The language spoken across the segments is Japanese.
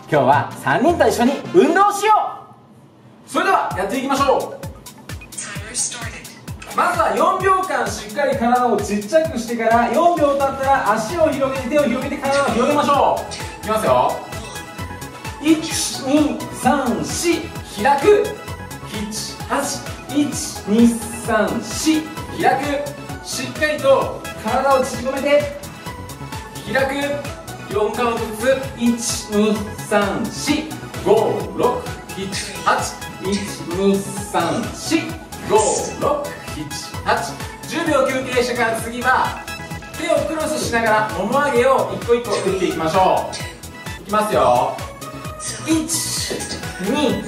今日は3人と一緒に運動しよう。それではやっていきましょう。まずは4秒間しっかり体をちっちゃくしてから、4秒経ったら足を広げて手を広げて体を広げましょう。いきますよ。1234開く。1234開く。しっかりと体を縮めて開く。4カウントずつ。12345678910秒休憩してから次は手をクロスしながらもも上げを一個一個打っていきましょう。いきますよ。1212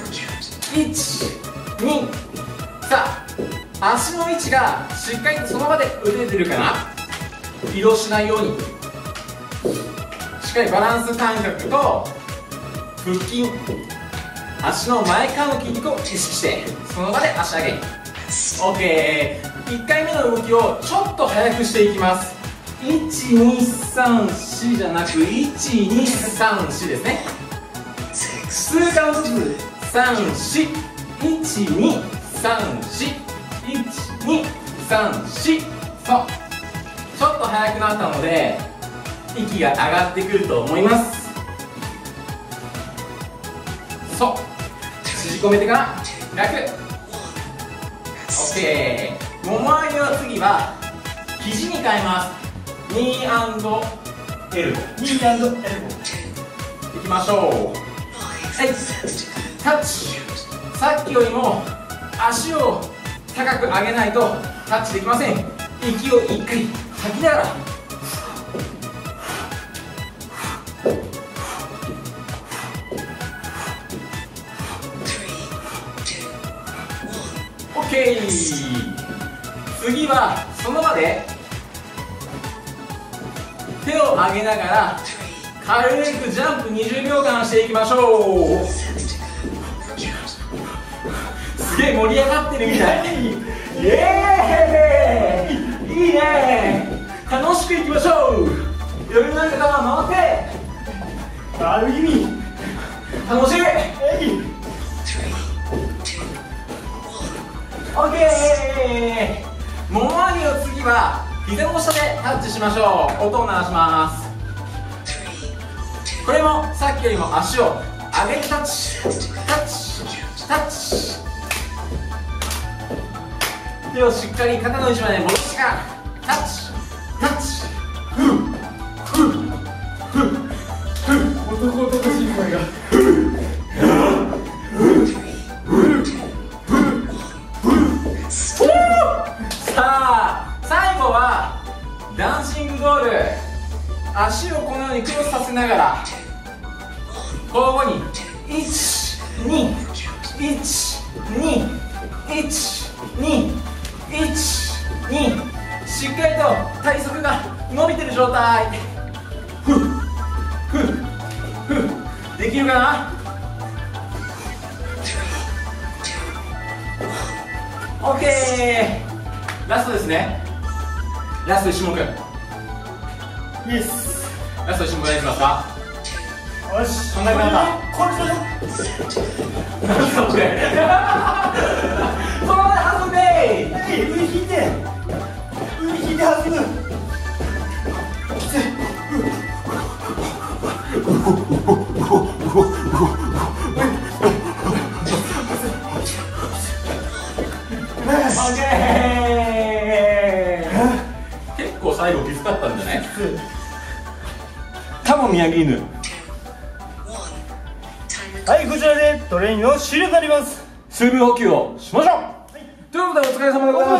さあ、足の位置がしっかりとその場で打ててるかな。移動しないようにしっかりバランス感覚と腹筋、足の前側の筋肉を意識してその場で足上げ。 OK。 1回目の動きをちょっと速くしていきます。1234じゃなく1234ですね。数カウントずつ。3412341234そう、ちょっと速くなったので息が上がってくると思います。そう、縮こめてから開く。 OK。 もも上げは次は肘に変えます。ニーアンドエルボー、ニーアンドエルボーいきましょう。はい、タッチ。さっきよりも足を高く上げないとタッチできません。息を一回吐きながらOK。 次はその場で手を上げながら軽くジャンプ20秒間していきましょう。すげえ盛り上がってるみたい。イエーイ、いいね。楽しくいきましょう。夜の中は回ってある意味楽しい。オッケー。もも上げを次は膝の下でタッチしましょう。音を鳴らします。これもさっきよりも足を上げてタッチタッチタッチ。手をしっかり肩の位置まで戻してからタッチタッチ。男々しい声がさあ、最後はダンシングドール。足をこのようにクロスさせながら交互に1212121しっかりと体側が伸びてる状態。できるかな。 OK。 ラストですね。ラスト1種目イエス。ラスト1種目何しますか。よし、考え方これしましょう。何それそのままで弾んで上引いて弾む。結構最後きつかったんじゃない。多分宮城犬。 はい、こちらでトレーニングの終了になります。 水分補給をしましょう。ということでお疲れ様でございました。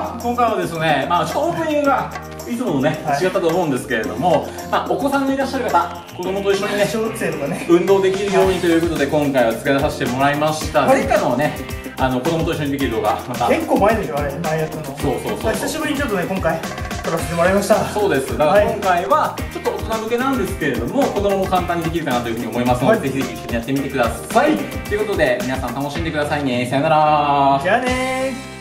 今回はですね、ちょっとオープニングがいつものね、違ったと思うんですけれども、お子さんのいらっしゃる方、子供と一緒にね、 小学生とかね、 運動できるようにということで今回は使いさせてもらいました。前回のね、子供と一緒にできる動画また結構前でしょ、あれ前やったの。 そう久しぶりにちょっとね、今回撮らせてもらいました。 そうです。だから今回はちょっと大人向けなんですけれども、子供も簡単にできるかなというふうに思いますので、ぜひぜひ一緒にやってみてください。ということで皆さん楽しんでくださいね。さよなら。 じゃあねー。